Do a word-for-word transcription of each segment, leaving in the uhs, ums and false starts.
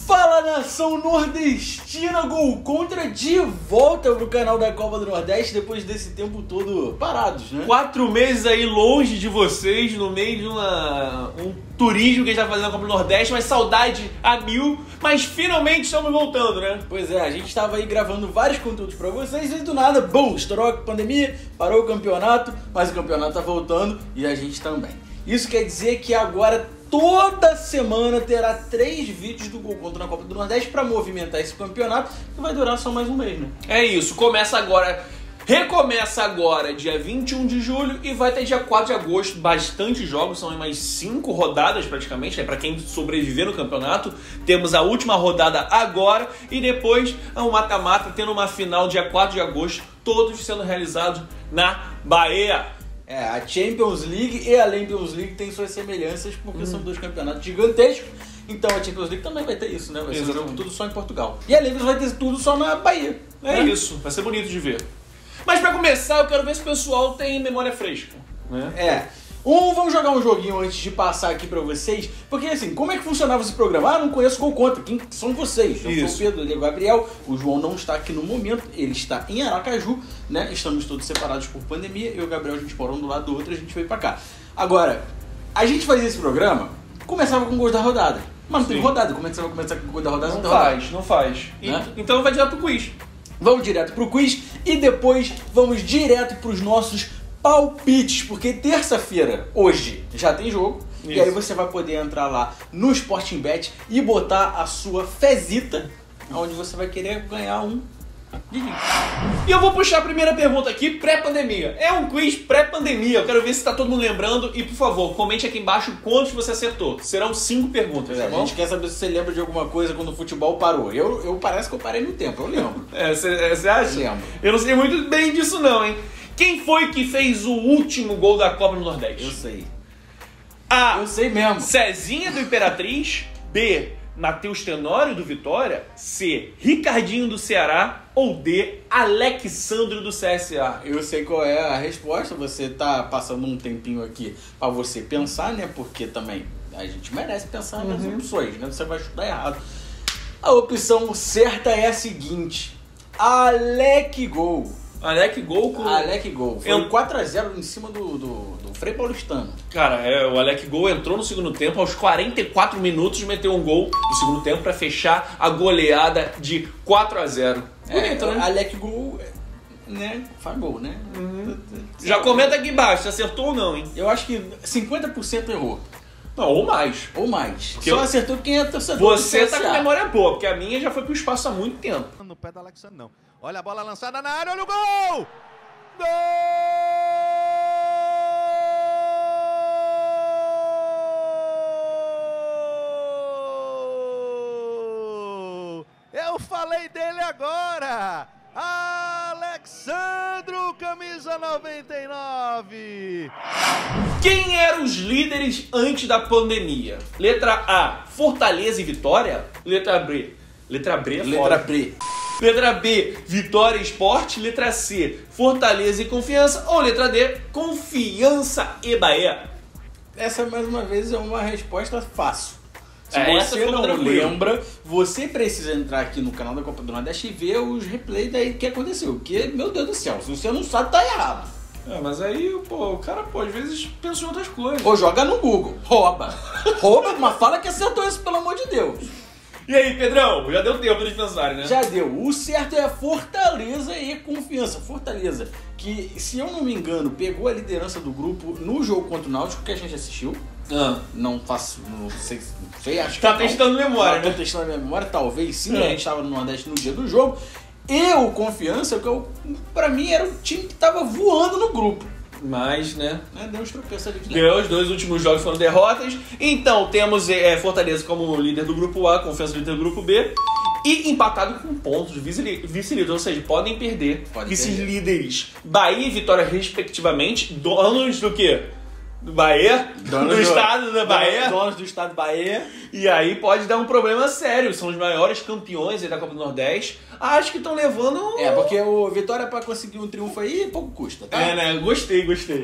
Fala, nação nordestina, Gol Contra de volta pro canal da Copa do Nordeste depois desse tempo todo parados, né? Quatro meses aí longe de vocês, no meio de uma, um turismo que a gente tá fazendo na Copa do Nordeste, mas saudade a mil, mas finalmente estamos voltando, né? Pois é, a gente tava aí gravando vários conteúdos pra vocês e do nada, bum, estourou a pandemia, parou o campeonato, mas o campeonato tá voltando e a gente também. Isso quer dizer que agora toda semana terá três vídeos do Gol Contra na Copa do Nordeste para movimentar esse campeonato, que vai durar só mais um mês, né? É isso, começa agora, recomeça agora dia vinte e um de julho e vai até dia quatro de agosto, bastante jogos, são mais cinco rodadas praticamente, né, para quem sobreviver no campeonato. Temos a última rodada agora e depois o mata-mata, tendo uma final dia quatro de agosto, todos sendo realizados na Bahia. É, a Champions League e a Champions League têm suas semelhanças porque hum. são dois campeonatos gigantescos. Então a Champions League também vai ter isso, né? Vai ser um jogo tudo só em Portugal. E a Champions vai ter tudo só na Bahia. É né? isso, vai ser bonito de ver. Mas pra começar, eu quero ver se o pessoal tem memória fresca, né? É. Um, vamos jogar um joguinho antes de passar aqui pra vocês. Porque assim, como é que funcionava esse programa? Ah, não conheço Gol Contra. Quem são vocês? Eu Isso. sou o Pedro, ele é o Gabriel. O João não está aqui no momento. Ele está em Aracaju, né? Estamos todos separados por pandemia. Eu e o Gabriel, a gente mora um do lado do outro e a gente veio pra cá. Agora, a gente fazia esse programa, começava com gols da rodada. Mas não Sim. tem rodada. Como é que você vai começar com o gol da rodada? Não tem faz, rodada? não faz. Né? E, então vai direto pro quiz. Vamos direto pro quiz e depois vamos direto pros nossos palpites, porque terça-feira, hoje, já tem jogo. Isso. E aí você vai poder entrar lá no Sporting Bet e botar a sua fezita, onde você vai querer ganhar um dinheiro. E eu vou puxar a primeira pergunta aqui, pré-pandemia. É um quiz pré-pandemia, eu quero ver se tá todo mundo lembrando. E por favor, comente aqui embaixo quantos você acertou. Serão cinco perguntas, É, tá a bom? gente quer saber se você lembra de alguma coisa quando o futebol parou. Eu, eu parece que eu parei no tempo, eu lembro. É, você acha? Lembro. Eu não sei muito bem disso não, hein? Quem foi que fez o último gol da Copa do Nordeste? Eu sei. A. Eu sei mesmo. Cezinha do Imperatriz. B. Matheus Tenório do Vitória. C. Ricardinho do Ceará. Ou D. Alexandro do C S A. Eu sei qual é a resposta. Você tá passando um tempinho aqui pra você pensar, né? Porque também a gente merece pensar nas Uhum. opções, né? Você vai chutar errado. A opção certa é a seguinte: Alec Gol. Alec Gol com... Alec Gol. Foi Eu- um quatro a zero em cima do, do, do Frei Paulistano. Cara, é, o Alec Gol entrou no segundo tempo, aos quarenta e quatro minutos meteu um gol no segundo tempo pra fechar a goleada de quatro a zero. Bonito, é, né? Alec Gol, né? Faz gol, né? Já comenta aqui embaixo, se acertou ou não, hein? Eu acho que cinquenta por cento errou. Não, ou mais. Ou mais. Porque Só eu- acertou quem é torcedor. Você do tá C S com A. memória boa, porque a minha já foi pro espaço há muito tempo. No pé do Alexandre, não. Olha a bola lançada na área, olha o gol! Gol! Eu falei dele agora! Alexandro, camisa noventa e nove! Quem eram os líderes antes da pandemia? Letra A, Fortaleza e Vitória. Letra B, letra B é Letra foda. B. Letra B, Vitória e Sport. Letra C, Fortaleza e Confiança. Ou letra D, Confiança e Bahia. Essa, mais uma vez, é uma resposta fácil. Se É, essa você ficou não tranquilo. lembra, você precisa entrar aqui no canal da Copa do Nordeste e ver os replays daí que aconteceu. Porque, meu Deus do céu, se você não sabe, tá errado. É, mas aí, pô, o cara, pô, às vezes pensou em outras coisas. Ou joga no Google. Rouba. Rouba, mas fala que acertou isso, pelo amor de Deus. E aí, Pedrão? Já deu tempo de pensar, né? Já deu. O certo é Fortaleza e Confiança. Fortaleza, que, se eu não me engano, pegou a liderança do grupo no jogo contra o Náutico, que a gente assistiu. Ah. Não faço, não sei, não sei acho Tá que não. testando memória, Tô né? testando a minha memória, talvez sim, É. a gente tava no Nordeste no dia do jogo. E o Confiança, que eu, pra mim era o time que tava voando no grupo. Mas, né? Né? Deu uns tropeços ali de Ganhou, os dois últimos jogos foram derrotas. Então, temos é, Fortaleza como líder do grupo A, Confiança líder do grupo B. E empatado com pontos, vice-líder. Vice ou seja, podem perder. Pode Vice-líderes Bahia e Vitória, respectivamente. Donos do quê? Do Bahia? Donos do, do- estado da Bahia. Donos do estado da Bahia. E aí pode dar um problema sério. São os maiores campeões aí da Copa do Nordeste. Acho que estão levando... É, porque o Vitória, pra conseguir um triunfo aí, pouco custa, tá? É, né? Gostei, gostei.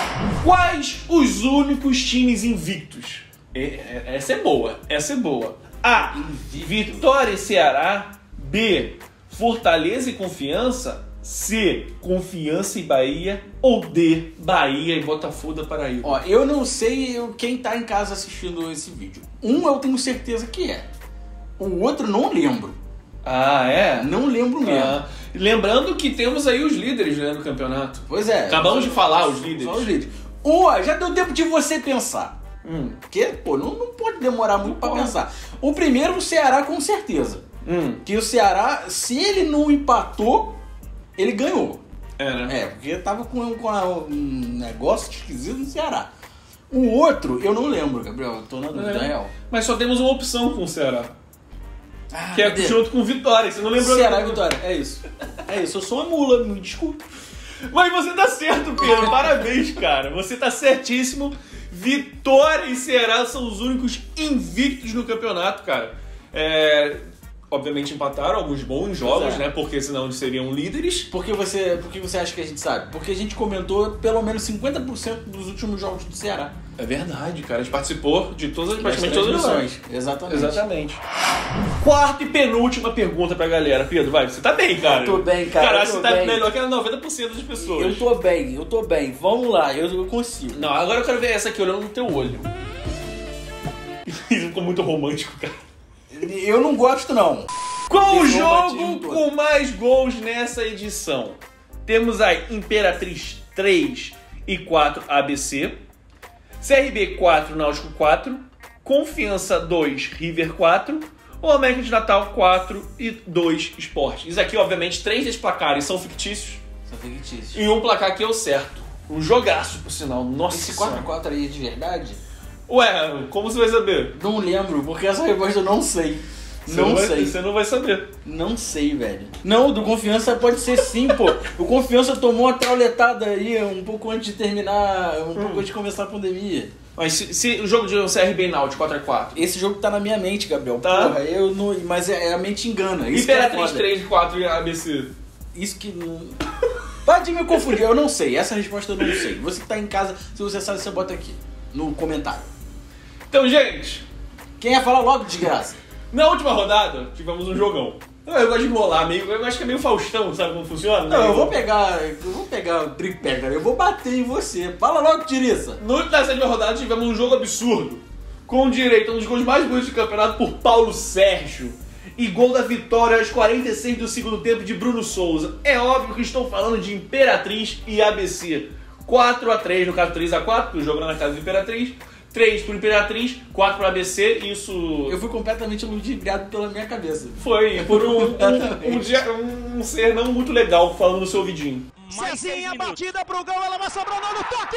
Quais os únicos times invictos? É, é, essa é boa, essa é boa. A. Vitória e Ceará. B. Fortaleza e Confiança. C. Confiança e Bahia. Ou D. Bahia e Botafogo da Paraíba. Ó, eu não sei quem tá em casa assistindo esse vídeo. Um eu tenho certeza que é. O outro não lembro. Ah, é? Não lembro mesmo. Ah, lembrando que temos aí os líderes, né, no campeonato. Pois é. Acabamos só, de falar os líderes. Só os líderes. Ó, já deu tempo de você pensar. Hum. Porque, pô, não, não pode demorar muito Não pra pode. pensar. O primeiro, o Ceará, com certeza. Hum. Que o Ceará, se ele não empatou, ele ganhou. É, né? É, porque tava com, com a- um negócio esquisito no Ceará. O outro, eu não lembro, Gabriel. Eu tô na dúvida É. real. Mas só temos uma opção com o Ceará. Ah, Que é cadê? junto com Vitória. Você não lembrou? Ceará e Vitória, é isso. É isso, eu sou uma mula, me desculpe. Mas você tá certo, Pedro. Parabéns, cara. Você tá certíssimo. Vitória e Ceará são os únicos invictos no campeonato, cara. É... Obviamente empataram alguns bons jogos, Pois é. né? Porque senão eles seriam líderes. Por que, você, por que você acha que a gente sabe? Porque a gente comentou pelo menos cinquenta por cento dos últimos jogos do Ceará. É verdade, cara. A gente participou de todas, Das praticamente todas as transmissões. lives. Exatamente. Exatamente. Quarta e penúltima pergunta pra galera. Pedro, vai. Você tá bem, cara. Eu tô bem, cara, Cara, eu tô você tá bem. melhor que noventa por cento das pessoas. Eu tô bem, eu tô bem. Vamos lá, eu, eu consigo. Não, agora eu quero ver essa aqui olhando no teu olho. Isso ficou muito romântico, cara. Eu não gosto, não. Qual o Deixou o batismo jogo todo. com mais gols nessa edição? Temos aí Imperatriz três e quatro A B C, C R B quatro, Náutico quatro, Confiança dois, River quatro, ou América de Natal quatro e dois Sport. Isso aqui, obviamente, três desses placares são fictícios Só fictício. e um placar aqui é o certo. Um jogaço, por sinal. Nossa Esse Senhora. quatro a quatro aí é de verdade? Ué, como você vai saber? Não lembro, porque essa resposta eu não sei. Você não vai- sei. Você não vai saber. Não sei, velho. Não, do Confiança pode ser sim, pô. O Confiança tomou uma trauletada aí um pouco antes de terminar, um pouco antes de começar a pandemia. Mas se, se o jogo de C R B e Náutico quatro a quatro. Esse jogo tá na minha mente, Gabriel. Tá. Porra, eu não. Mas é, a mente engana. Isso que é Imperatriz foda. três e quatro e A B C. Isso que não. Para de me confundir, eu não sei. Essa resposta eu não sei. Você que tá em casa, se você sabe, você bota aqui no comentário. Então, gente, Quem ia falar logo, desgraça? na última rodada tivemos um jogão. Eu, eu gosto de rolar, meio, eu acho que é meio Faustão, sabe como funciona? Não, eu Meio- vou pegar. Eu vou pegar o tripé, cara. Eu vou bater em você. Fala logo, Tiriça. No, na sétima rodada tivemos um jogo absurdo, com direito a um dos gols mais bonitos do campeonato por Paulo Sérgio. E gol da vitória aos quarenta e seis do segundo tempo de Bruno Souza. É óbvio que estou falando de Imperatriz e A B C. quatro a três, no caso três a quatro, porque o jogo era na casa do Imperatriz. três para Imperatriz, quatro para A B C. Isso Eu fui completamente ludibriado pela minha cabeça. foi por um, um, um, dia- um ser não muito legal falando no seu ouvidinho. Cezinha, batida pro gol, ela vai sobrando no toque!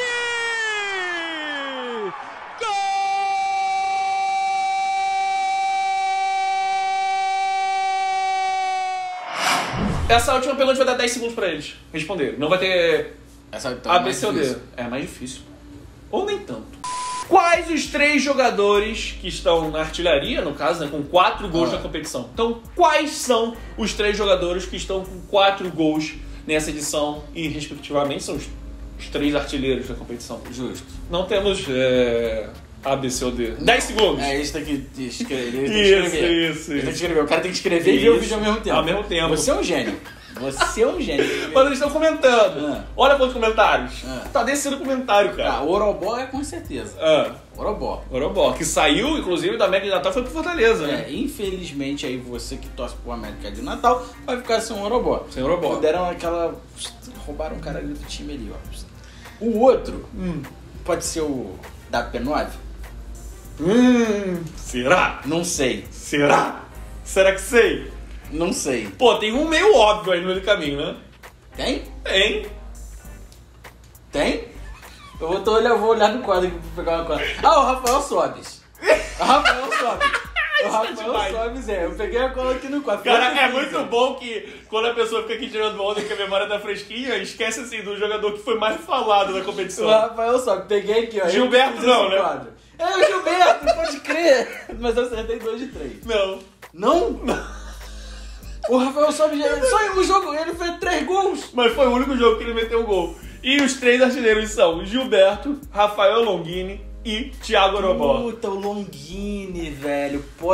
Essa última pergunta vai dar dez segundos pra eles responder. Não vai ter Essa então A, é B, mais C ou D. difícil. É mais difícil. Ou nem tanto. Quais os três jogadores que estão na artilharia, no caso, né, com quatro gols Ah. na competição? Então, quais são os três jogadores que estão com quatro gols nessa edição e, respectivamente, são os, os três artilheiros da competição? Justo. Não temos é, A, B, C ou D. dez segundos. É, isso tem que escrever. Ele tem que Isso, escrever. isso, Ele tem que isso. escrever. O cara tem que escrever e ver o Isso. vídeo ao mesmo tempo. Ao mesmo tempo. Você é um gênio. Você é um gênio. Mas eles estão comentando. Ah. Olha quantos comentários. Ah. Tá descendo comentário, cara. Ah, o Orobó é com certeza. Ah. Orobó. Orobó, que saiu, inclusive, da América de Natal, foi pro Fortaleza, né? É, infelizmente aí você que torce pro América de Natal vai ficar sem um Orobó. Sem Orobó. Deram aquela. Roubaram um cara ali do time ali, ó. O outro Hum. pode ser o da P nove? Hum, será? Não sei. Será? Será que sei? Não sei. Pô, tem um meio óbvio aí no meio do caminho, né? Tem? Tem. Tem? Eu vou, tô, eu vou olhar no quadro aqui pra pegar uma coisa. Ah, o Rafael Sobes. O Rafael Sobes. O Rafael demais. Sobes, é. Eu peguei a cola aqui no quadro. Cara, Fica é feliz, muito ó. bom que quando a pessoa fica aqui tirando onda que a memória tá fresquinha, esquece assim do jogador que foi mais falado na competição. O Rafael Sobes. Peguei aqui, ó. Gilberto Eu fiz não, esse né? quadro. É o Gilberto, pode crer. Mas eu acertei dois de três. Não. Não? O Rafael Sobes, já- só em um jogo, ele fez três gols. Mas foi o único jogo que ele meteu um gol. E os três artilheiros são Gilberto, Rafael Longini e Thiago Orobó. Puta, o Longini, velho. Pode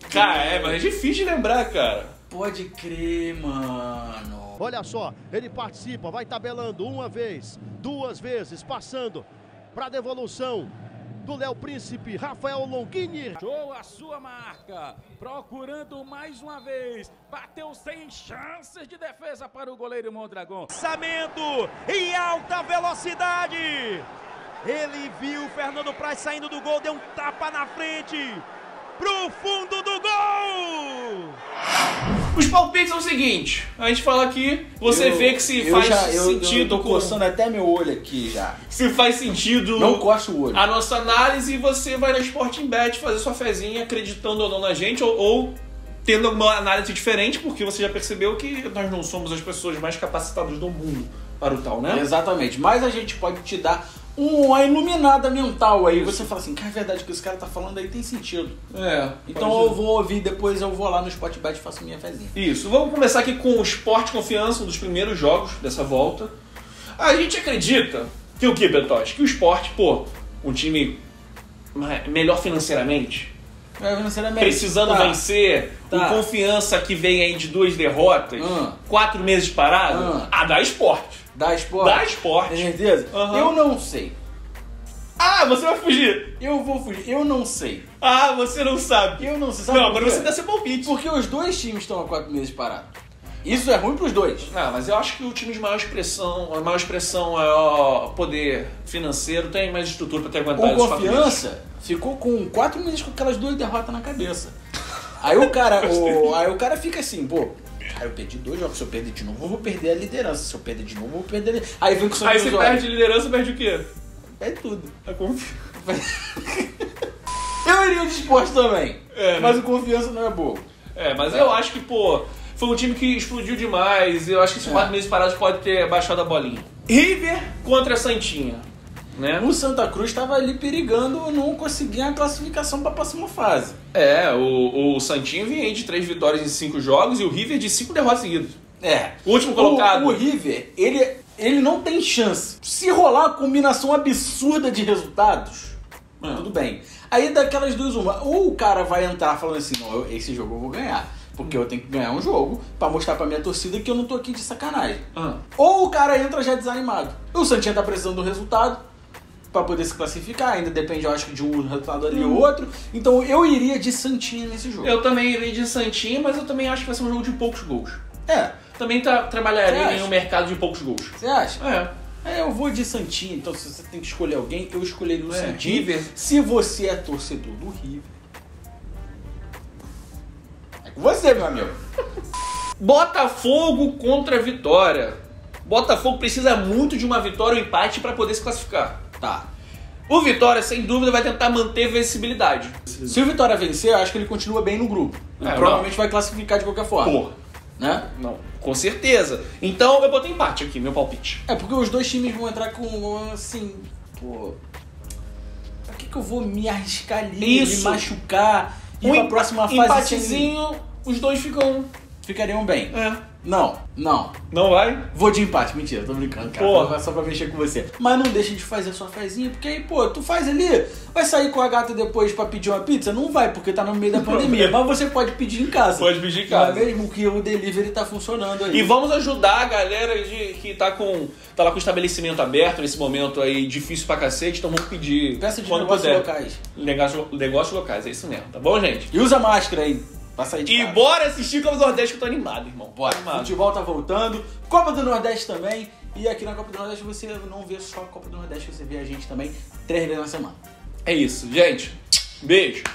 Cara, é, mas é difícil de lembrar, cara. Pode crer, mano. Olha só, ele participa, vai tabelando uma vez, duas vezes, passando para devolução do Léo Príncipe, Rafael Longini. Show a sua marca, procurando mais uma vez, bateu sem chances de defesa para o goleiro Mondragão. Lançamento em alta velocidade. Ele viu o Fernando Praz saindo do gol, deu um tapa na frente, pro fundo do gol. Os palpites são o seguinte, a gente fala aqui, você Eu- vê que se eu faz já- eu- sentido Eu tô com... coçando até meu olho aqui já. Se faz sentido Não coça o olho. a nossa análise e você vai na Sporting Bet fazer sua fezinha acreditando ou não na gente ou, ou tendo alguma análise diferente, porque você já percebeu que nós não somos as pessoas mais capacitadas do mundo para o tal, né? Exatamente. Mas a gente pode te dar uma iluminada mental aí. Você fala assim, cara, é verdade, o que esse cara tá falando aí tem sentido. É. Então pode- eu vou ouvir, depois eu vou lá no Sportbet e faço minha fezinha. Isso, vamos começar aqui com o Sport Confiança, um dos primeiros jogos dessa volta. A gente acredita que o que, Betosh? Que o Sport, pô, um time ma- melhor financeiramente, É, financeiramente. precisando Tá. vencer, Tá. o Confiança que vem aí de duas derrotas, Ah. quatro meses parado, Ah. ah, dá Sport. Dá Sport? Dá Sport. Tem certeza? Aham. Eu não sei. Ah, você vai fugir. Eu vou fugir. Eu não sei. Ah, você não sabe. Eu não sei. Sabe Não, por agora quê? você dá seu palpite. Porque os dois times estão há quatro meses parados. Isso é ruim pros dois. Ah, mas eu acho que o time de maior expressão, a maior expressão, maior poder financeiro tem mais estrutura pra ter aguentado O esses quatro meses. Confiança ficou com quatro meses com aquelas duas derrotas na cabeça. Aí o cara, o, aí o cara fica assim, pô, aí eu perdi dois jogos, se eu perder de novo, eu vou perder a liderança. Se eu perder de novo, eu vou perder a liderança. Aí vem com o sangue Aí nos você olhos. perde liderança, perde o quê? Perde tudo. A confiança. Eu iria de esporte também, É, né? mas o Confiança não é bobo. É, mas eu acho que, pô, foi um time que explodiu demais. Eu acho que esses É. quatro meses parados pode ter baixado a bolinha. River contra Santinha, né? O Santa Cruz estava ali perigando não conseguir a classificação para a próxima fase. É, o, o Santinha vinha aí de três vitórias em cinco jogos e o River de cinco derrotas seguidas. É. O último colocado. O, o River, ele, ele não tem chance. Se rolar a combinação absurda de resultados, Ah. tudo bem. Aí daquelas duas, uma. Ou o cara vai entrar falando assim, não, eu- esse jogo eu vou ganhar. Porque eu tenho que ganhar um jogo pra mostrar pra minha torcida que eu não tô aqui de sacanagem. Ah. Ou o cara entra já desanimado. O Santinha tá precisando do resultado pra poder se classificar. Ainda depende, eu acho, de um resultado ali ou outro. Então eu iria de Santinha nesse jogo. Eu também irei de Santinha, mas eu também acho que vai ser um jogo de poucos gols. É, Também tá, trabalharia Você em acha? um mercado de poucos gols. você acha? É. É, eu vou de Santinha, então se você tem que escolher alguém, eu escolheria o É, Santinha. River. Se você é torcedor do River, é com você, meu amigo. Botafogo contra Vitória. Botafogo precisa muito de uma vitória ou empate para poder se classificar. Tá. O Vitória, sem dúvida, vai tentar manter a vencibilidade. Se o Vitória vencer, eu acho que ele continua bem no grupo. Ele É, provavelmente vai classificar de qualquer forma. Porra. Né? Não, com certeza. Então eu botei empate aqui, meu palpite. É porque os dois times vão entrar com, assim, pô... Pra que que eu vou me arriscar ali, Isso. me machucar, ir Um pra empa- próxima fase? empatezinho, os dois ficam... sem- Ficariam bem. É. Não, não. Não vai? Vou de empate, mentira, tô brincando, cara. Porra. Só pra mexer com você. Mas não deixa de fazer a sua fezinha, porque aí, pô, tu faz ali, vai sair com a gata depois pra pedir uma pizza? Não vai, porque tá no meio da pandemia. Mas você pode pedir em casa. Pode pedir em casa. Não é mesmo que o delivery tá funcionando aí. E vamos ajudar a galera de, que tá, com, tá lá com o estabelecimento aberto nesse momento aí, difícil pra cacete, então vamos pedir Peça de quando negócios puder. locais. Negócio, negócios locais, é isso mesmo, tá bom, gente? E usa máscara aí, pra sair de E casa. bora assistir Copa do Nordeste que eu tô animado, irmão. Bora, Animado. futebol tá voltando, Copa do Nordeste também, e aqui na Copa do Nordeste você não vê só a Copa do Nordeste, você vê a gente também três vezes na semana. É isso, gente. Beijo.